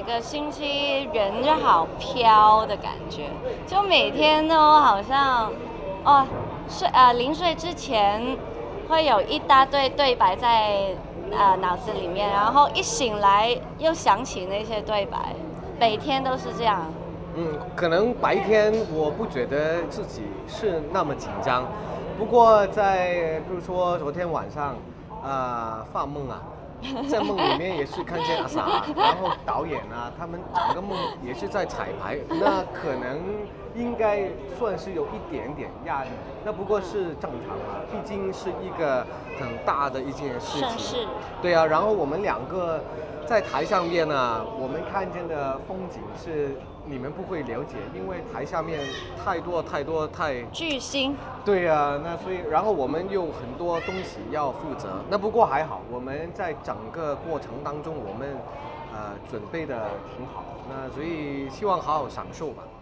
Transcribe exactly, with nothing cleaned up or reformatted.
一个星期人就好飘的感觉，就每天都好像哦睡呃临睡之前会有一大堆对白在呃脑子里面，然后一醒来又想起那些对白，每天都是这样。 嗯，可能白天我不觉得自己是那么紧张，不过在比如说昨天晚上，呃，发梦啊，在梦里面也是看见阿 sa，然后导演啊，他们整个梦也是在彩排，那可能应该算是有一点点压力，那不过是正常啊，毕竟是一个很大的一件事情。 盛世。 对啊，然后我们两个在台上面呢，我们看见的风景是你们不会了解，因为台下面太多太多太巨星。 对啊，那所以然后我们有很多东西要负责，那不过还好，我们在整个过程当中我们呃准备的挺好，那所以希望好好享受吧。